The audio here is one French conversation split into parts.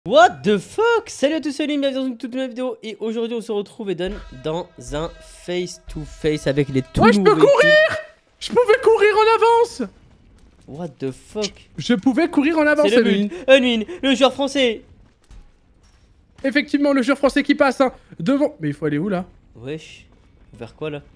What the fuck? Salut à tous, salut, bienvenue dans une toute nouvelle vidéo. Et aujourd'hui on se retrouve Eden dans un face to face avec les tout nouveaux. Je peux courir! Je pouvais courir en avance! What the fuck? Je pouvais courir en avance, Unwin, le joueur français. Effectivement, le joueur français qui passe, hein, devant. Mais il faut aller où là? Wesh, vers quoi là?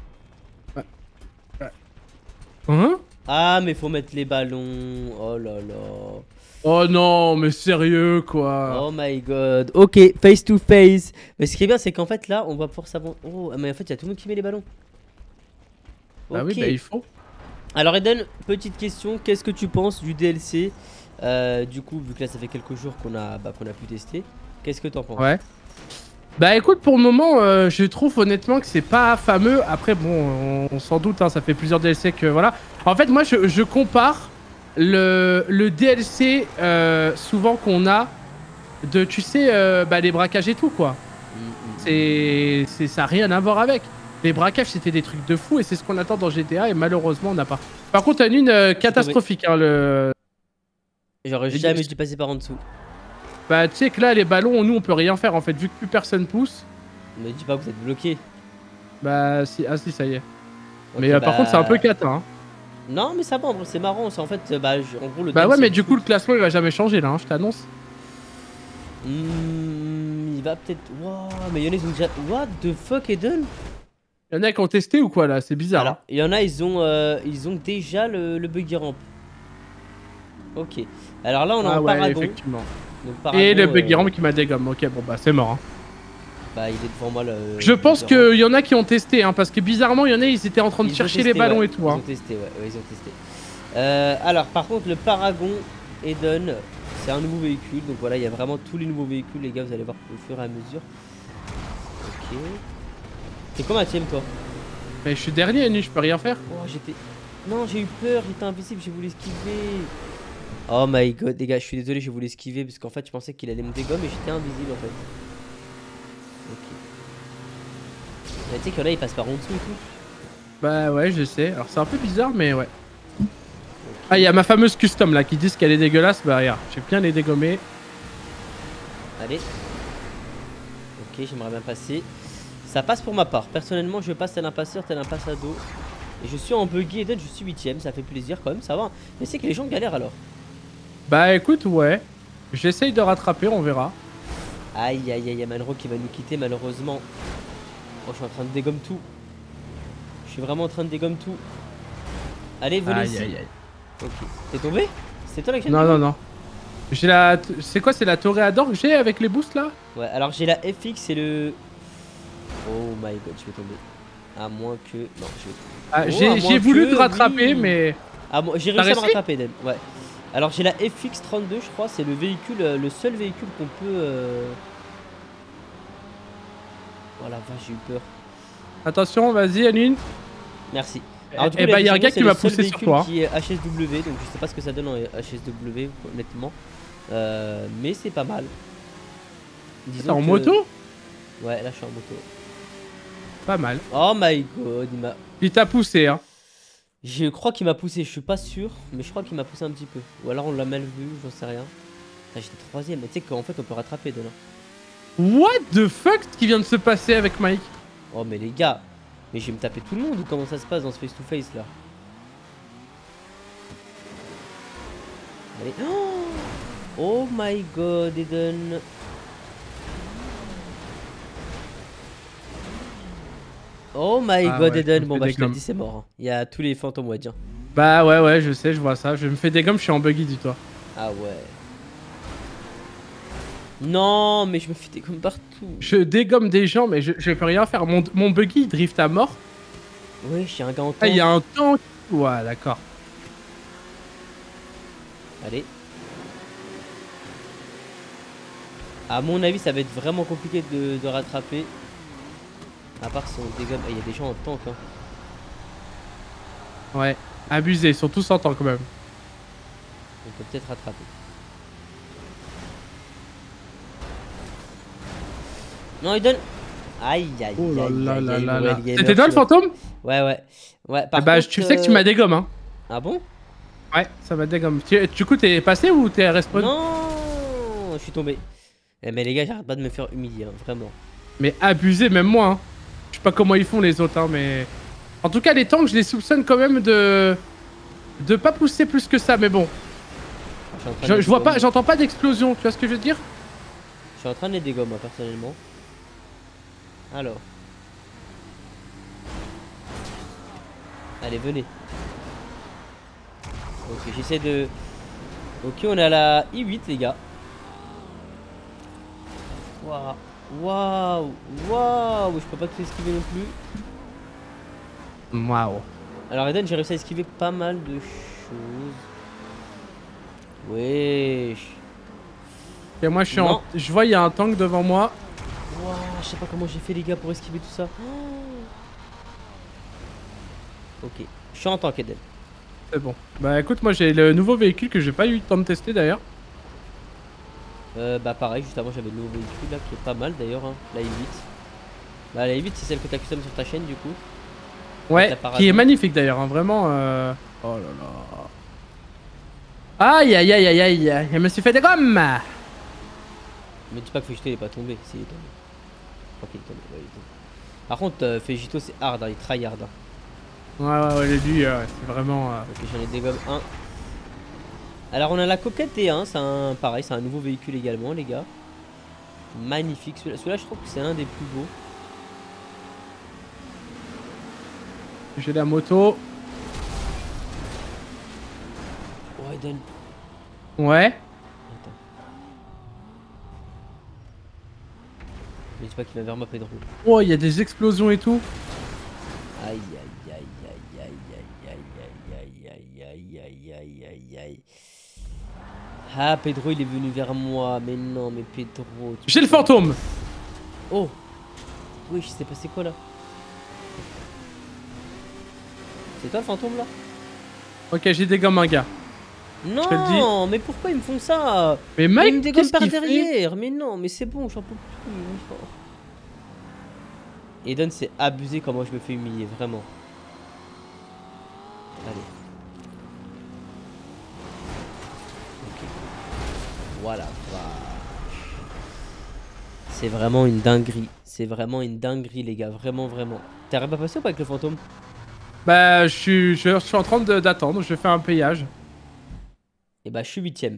Hein? Ah mais faut mettre les ballons. Oh là là. Oh non, mais sérieux quoi. Oh my god. Ok, face to face. Mais ce qui est bien c'est qu'en fait là on va pouvoir savoir. Oh mais en fait il y a tout le monde qui met les ballons. Bah oui, bah il faut. Alors Eden, petite question, qu'est-ce que tu penses du DLC du coup, vu que là ça fait quelques jours qu'on a pu tester, qu'est-ce que t'en penses? Ouais. Bah écoute, pour le moment, je trouve honnêtement que c'est pas fameux. Après, bon, on s'en doute, hein, ça fait plusieurs DLC que voilà. En fait, moi, je compare le DLC souvent qu'on a de, tu sais, bah, les braquages et tout, quoi. Ça n'a rien à voir avec. Les braquages, c'était des trucs de fou et c'est ce qu'on attend dans GTA et malheureusement, on n'a pas. Par contre, t'as une catastrophique, hein, le... J'aurais jamais dû passer par en dessous. Bah, tu sais que là, les ballons, nous, on peut rien faire en fait, vu que plus personne pousse. Mais dis pas que vous êtes bloqué. Bah, si, ah si, ça y est. Okay, mais par contre, c'est un peu cata, hein. Non, mais ça va, c'est marrant, c'est en fait, en gros, le bah ouais, mais du coup, le classement, il va jamais changer là, hein, je t'annonce. Il va peut-être. Wow, mais il y en a, ils ont déjà. What the fuck, Eden? Il y en a qui ont testé ou quoi là? C'est bizarre. Alors, il y en a, ils ont déjà le buggy ramp. Ok. Alors là, on a un ouais, Paragon. Effectivement. Donc, Paragon, et le buggy ramp qui m'a dégomme. Ok, bon bah c'est mort. Hein. Bah, il est devant moi le. Je pense qu'il y en a qui ont testé, hein, parce que bizarrement, il y en a, ils étaient en train de chercher les ballons et tout. Hein. Ils ont testé, ouais, ils ont testé. Alors, par contre, le Paragon Eden, c'est un nouveau véhicule. Donc voilà, il y a vraiment tous les nouveaux véhicules, les gars, vous allez voir au fur et à mesure. Ok. C'est quoi ma team, toi? Mais je suis dernier, nu, je peux rien faire. Oh, j'étais. Non, j'ai eu peur, j'étais invisible, j'ai voulu esquiver. Oh my god, les gars, je suis désolé, j'ai voulu esquiver parce qu'en fait, je pensais qu'il allait me dégommer, mais j'étais invisible en fait. Ok. Tu sais qu'il y en a, ils passent par en dessous et tout. Bah ouais, je sais. Alors c'est un peu bizarre, mais ouais. Okay. Ah, il y a ma fameuse custom là qui disent qu'elle est dégueulasse. Bah regarde, j'ai bien les dégommer. Allez. Ok, j'aimerais bien passer. Ça passe pour ma part. Personnellement, je passe tel un passeur, tel un passado. Et je suis en buggy Eden, je suis 8ème, ça fait plaisir quand même, ça va. Mais c'est que les gens galèrent alors. Bah écoute, ouais. J'essaye de rattraper, on verra. Aïe aïe aïe, Manro qui va nous quitter malheureusement. Oh, je suis en train de dégommer tout. Je suis vraiment en train de dégommer tout. Allez, venez ici. Aïe aïe. Ok. T'es tombé? C'est toi la Non, non, non. J'ai la... C'est quoi? C'est la Toréador que j'ai avec les boosts là? Ouais, alors j'ai la FX et le... Oh my god, je vais tomber. À moins que... Non, je vais... Ah, j'ai voulu te rattraper, oui. Mais... Ah, bon, j'ai réussi à me rattraper, Eden. Ouais. Alors j'ai la FX32, je crois. C'est le véhicule, le seul véhicule qu'on peut... Oh la vache, j'ai eu peur. Attention, vas-y, Anune. Merci. Alors, du coup, bah, il y a un gars qui m'a poussé sur toi. Qui est HSW, donc je sais pas ce que ça donne en HSW, honnêtement. Mais c'est pas mal. T'es en moto? Ouais, là je suis en moto. Pas mal. Oh my god, il t'a poussé, hein. Je crois qu'il m'a poussé, je suis pas sûr, mais je crois qu'il m'a poussé un petit peu. Ou alors on l'a mal vu, j'en sais rien. Ah, j'étais 3ème, mais tu sais qu'en fait on peut rattraper de là. What the fuck ce qui vient de se passer avec Mike? Oh mais les gars, mais je vais me taper tout le monde ou comment ça se passe dans ce face to face là? Allez. Oh my god, Eden. Oh my god, ouais, Eden. Bon bah je te le dis, c'est mort. Hein. Il y a tous les fantômes ouadiens. Bah ouais, je sais, je vois ça. Je me fais des gommes, je suis en buggy, dis-toi. Ah ouais. Non, mais je me fais des gommes partout. Je dégomme des gens, mais je peux rien faire. Mon buggy, il drift à mort. Oui, j'ai un gars en tank. Ah, il y a un tank. Ouais, d'accord. Allez. À mon avis, ça va être vraiment compliqué de rattraper. À part si on dégomme. Il y a des gens en tank. Hein. Ouais, abusé. Ils sont tous en tank quand même. On peut peut-être rattraper. Non, il donne. Aïe, aïe, oh là aïe, là là. C'était toi le fantôme? Ouais. Par bah, contre, tu sais que tu m'as dégomme, hein. Ah bon? Ouais, ça m'a dégomme. Du coup, t'es passé ou t'es respawn? Non, je suis tombé. Eh, mais les gars, j'arrête pas de me faire humilier, hein, vraiment. Mais abusé, même moi. Hein. Je sais pas comment ils font les autres, hein, mais... En tout cas, les tanks, je les soupçonne quand même de pas pousser plus que ça, mais bon. Je vois pas, j'entends pas d'explosion, tu vois ce que je veux dire? Je suis en train de les dégommer, moi, personnellement. Alors. Allez, venez. Ok, j'essaie de... Ok, on est à la I8, les gars. Waouh. Waouh. Waouh. Je peux pas tout esquiver non plus. Waouh. Alors, Eden, j'ai réussi à esquiver pas mal de choses. Wesh. Et moi, je vois, il y a un tank devant moi. Waouh, je sais pas comment j'ai fait, les gars, pour esquiver tout ça. Ok, je suis en tank, Eden. C'est bon. Bah écoute, moi j'ai le nouveau véhicule que j'ai pas eu le temps de tester d'ailleurs. Bah pareil, juste avant j'avais le nouveau véhicule là qui est pas mal d'ailleurs, hein, la i8. Bah la i8 c'est celle que t'as custom sur ta chaîne du coup. Ouais, qui est magnifique d'ailleurs, hein, vraiment. Oh là là. Aïe aïe aïe aïe aïe, je me suis fait des gommes. Mais dis pas que Fegito il est pas tombé, si il est tombé. Je crois qu'il est tombé, ouais, il est tombé. Par contre Fegito c'est hard, hein, il tryhard. Hein. Ouais, lui c'est vraiment... Ok, j'en ai dégomme un. Alors on a la coquette T1, c'est un... pareil, c'est un nouveau véhicule également les gars. Magnifique, celui-là je trouve que c'est un des plus beaux. J'ai la moto. Oh Eden. Ouais. Attends. Mais dis pas qu'il va vers moi Pedro. Oh, il y a des explosions et tout. Aïe aïe aïe aïe aïe aïe aïe aïe aïe aïe aïe aïe aïe. Ah Pedro il est venu vers moi, mais non mais Pedro. J'ai le fantôme. Oh. Oui, je sais pas c'est quoi là. C'est toi le fantôme là? Ok, j'ai des gommes un gars. Non, mais pourquoi ils me font ça? Mais mec, ils me dégomment par derrière. Mais non, mais c'est bon, j'en peux plus. Eden c'est abusé comment je me fais humilier, vraiment. Allez. Ok. Voilà. C'est vraiment une dinguerie. C'est vraiment une dinguerie les gars, vraiment vraiment. T'arrives à passer ou pas avec le fantôme? Bah je suis en train d'attendre, je fais un payage. Et bah je suis 8ème.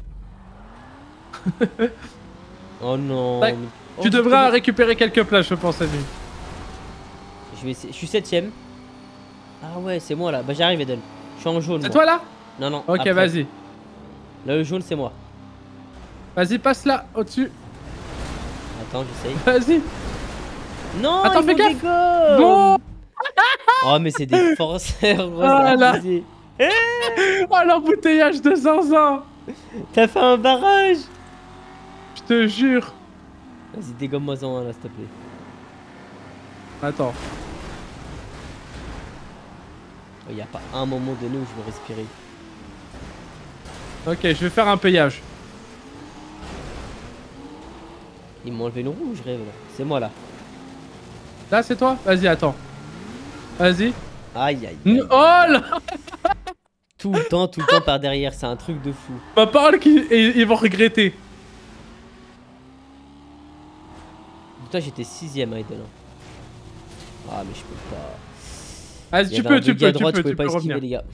Oh non. Ouais. Oh, Tu devrais récupérer quelques places je pense à lui. Je vais essayer. Je suis 7ème. Ah ouais c'est moi là. Bah j'arrive Eden. Je suis en jaune. C'est toi là? Non non. Ok vas-y. Là le jaune c'est moi. Vas-y passe là, au-dessus. Attends j'essaye. Vas-y. Non. Attends fais gaffe. Bon. Oh mais c'est des forceurs. Voilà. Oh l'embouteillage de zinzin. T'as fait un barrage. Je te jure. Vas-y dégomme-moi en un là s'il te plaît. Attends. Il y a pas un moment donné où je veux respirer. Ok, je vais faire un payage. Ils m'ont enlevé le rouge, je rêve là. C'est moi là. Là c'est toi? Vas-y attends. Vas-y. Aïe aïe aïe. Oh là. Tout le temps par derrière, c'est un truc de fou. Ma parole qu'ils vont regretter. Toi j'étais 6ème Aiden. Ah mais je peux pas. Vas-y tu peux pas esquiver revenir. les gars.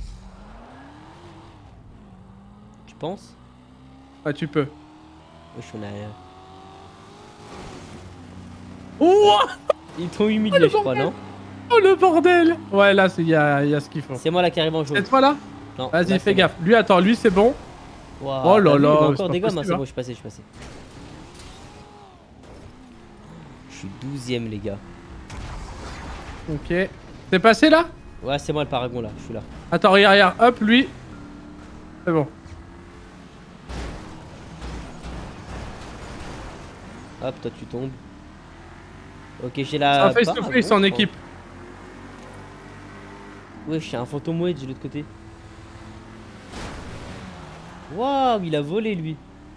Tu penses? Ouais tu peux. Wesh on a rien. Oh ils t'ont humilié je crois non? Oh le bordel. Ouais là il y a ce qu'il faut. C'est moi là qui arrive en jaune. Cette fois là? Non. Vas-y fais gaffe. Lui attends, lui c'est bon. Wow, oh là là. Encore des gommes, hein, c'est bon, je suis passé. Je suis 12ème les gars. Ok. T'es passé là? Ouais c'est moi le paragon là, je suis là. Attends regarde, hop lui. C'est bon. Hop toi tu tombes. Ok j'ai la... C'est un face to face en équipe. Ouais j'ai un fantôme wedge de l'autre côté. Waouh il a volé lui.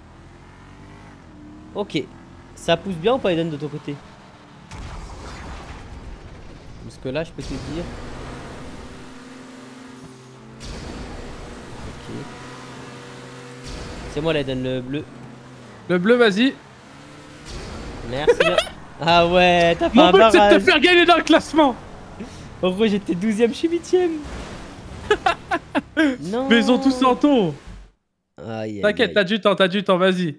Ok. Ça pousse bien ou pas Eden de ton côté? Parce que là je peux te dire. Ok. C'est moi l'Eden le bleu. Le bleu, vas-y. Merci bien. Ah ouais, t'as fait Mon un but, c'est de barrage. te faire gagner dans le classement. En gros, j'étais 12ème, je suis 8ème. Non. Mais ils ont tous 100 tours. Aïe, aïe, T'inquiète, aïe. t'as du temps, vas-y.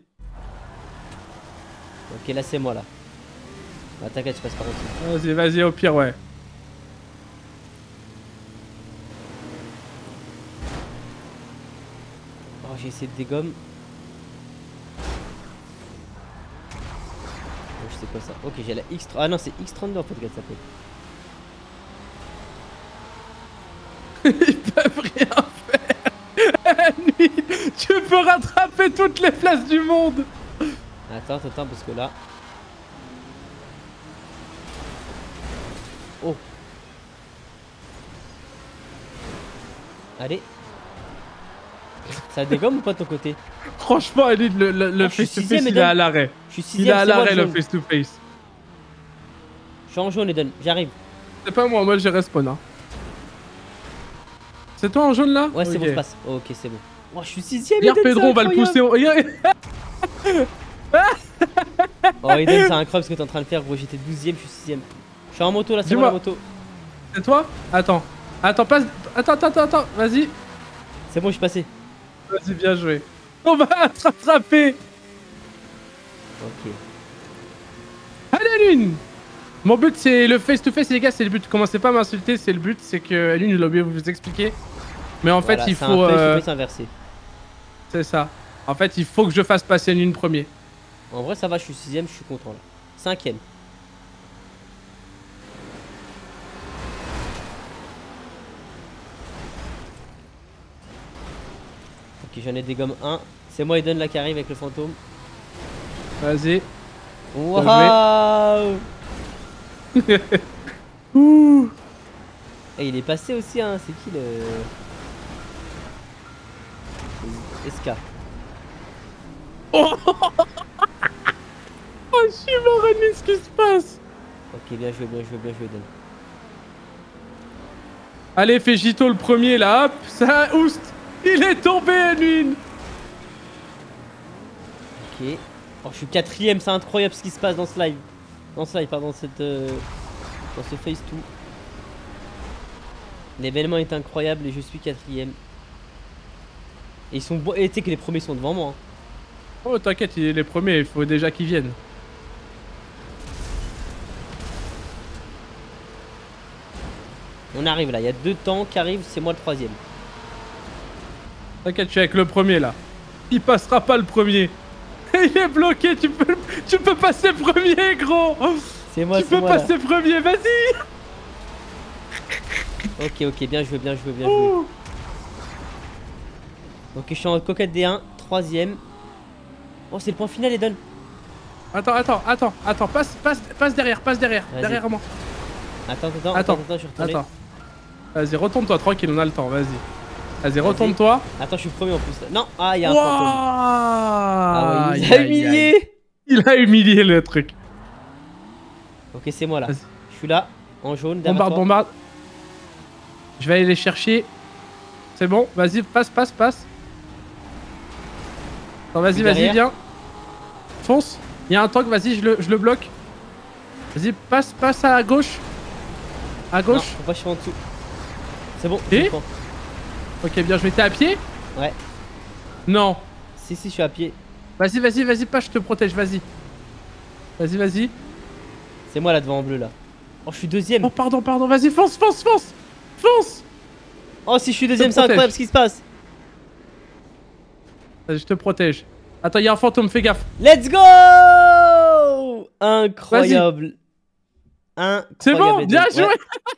Ok, là c'est moi là. Ah, t'inquiète, je passe par dessus. Vas-y, au pire, ouais. Oh, j'ai essayé de dégommer. Oh, je sais quoi ça. Ok, j'ai la X. Ah non, c'est X32 en fait, qu'elle s'appelle. Ils peuvent rien faire. Tu peux rattraper toutes les places du monde. Attends, parce que là. Oh. Allez. Ça dégomme ou pas de ton côté? Franchement, Elite, le Oh, je suis face-to-face, sixième, il est à l'arrêt. Je suis 6ème. Il est à C'est moi l'arrêt, le le jaune. face-to-face. Je suis en jaune, Eden. J'arrive. C'est pas moi j'ai respawn. Hein. C'est toi en jaune là? Ouais, c'est Ok. bon, je passe. Oh, ok, c'est bon. Oh, je suis 6ème. Regarde Eden, Pedro, on va le pousser. Regarde. Oh, Eden, c'est incroyable ce que t'es en train de faire, gros. J'étais 12ème, je suis 6ème. Je suis en moto là, c'est moi la moto. C'est toi? Attends, passe. Attends, vas-y. C'est bon, je suis passé. Vas-y, bien joué. On va te rattraper. Ok. Allez, Lune. Mon but, c'est le face-to-face, les gars, c'est le but. Commencez pas à m'insulter, c'est le but. C'est que Lune, il a oublié de vous expliquer. Mais en fait, il faut. C'est inversé. C'est ça. En fait, il faut que je fasse passer Lune premier. En vrai, ça va, je suis 6ème, je suis content là. 5ème. Ok, j'en ai des gommes 1. C'est moi, Eden, là qui arrive avec le fantôme. Vas-y. Waouh! Ouh. Et il est passé aussi, hein. C'est qui le. SK. Oh, je suis mort, Eden, ce qui se passe. Ok, bien joué, Eden. Allez, fais Gito le premier là, hop, ça oust. Il est tombé, Edwin. Ok. Oh, je suis 4ème, c'est incroyable ce qui se passe dans ce live. Dans ce live, pardon, dans ce face to. L'événement est incroyable et je suis 4ème. Et ils sont beaux. Et tu sais que les premiers sont devant moi. Hein. Oh, t'inquiète, il est les premiers, il faut déjà qu'ils viennent. On arrive là, il y a 2 temps qui arrivent, c'est moi le 3ème. T'inquiète, je suis avec le premier là. Il passera pas le premier. Il est bloqué, tu peux passer premier, gros. C'est moi, tu peux passer premier, vas-y. Ok, bien joué. Ok, je suis en coquette D1, 3ème. Oh, c'est le point final, Eden. Attends, passe derrière, derrière moi. Attends, je suis retourné. Attends. Vas-y, retourne-toi, tranquille, on a le temps, vas-y. Vas-y, retourne-toi. Attends, je suis premier en plus. Non, ah, il y a un fantôme. Ah ouais, il a humilié. Il a humilié le truc. Ok, c'est moi là. Je suis là, en jaune, derrière toi. Bombarde. Je vais aller les chercher. C'est bon, vas-y, passe. Attends, vas-y, viens. Fonce. Il y a un tank, vas-y, je le bloque. Vas-y, passe à gauche. À gauche. Non, faut pas que je sois en dessous. C'est bon, Et ok, bien joué. T'es à pied? Ouais. Non. Si, je suis à pied. Vas-y, pas, je te protège, vas-y. Vas-y. C'est moi là devant en bleu là. Oh, je suis 2ème. Oh, pardon, vas-y, fonce. Oh, si je suis 2ème, c'est incroyable ce qui se passe. Vas-y, je te protège. Attends, il y a un fantôme, fais gaffe. Let's go! Incroyable. C'est bon, bien joué.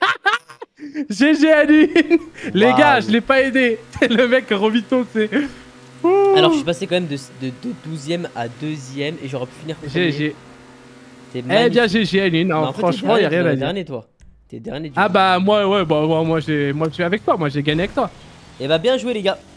GG à lui. Les gars, je l'ai pas aidé. Le mec Robito, c'est... Alors je suis passé quand même de 12ème à 2ème et j'aurais pu finir premier. GG. C'est magnifique. bien GG à lui. Non, en fait, franchement, il a rien à dire. Dernier, toi. T'es dernier du Ah bah moi, moi je suis avec toi. Moi j'ai gagné avec toi. Et bah bien joué les gars.